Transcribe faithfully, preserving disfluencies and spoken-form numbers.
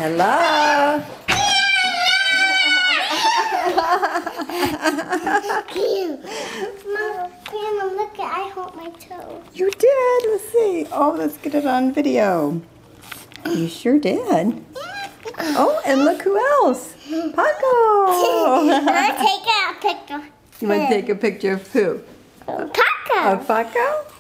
Hello. Mom, Grandma, look at I hold my toe. You did. Let's see. Oh, let's get it on video. You sure did. Oh, and look who else. Paco. I'm take a picture. You want to take a picture of who? Paco. Of Paco?